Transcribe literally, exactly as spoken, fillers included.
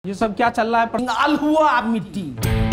ये सब क्या चल रहा है? पंगाल हुआ मिट्टी।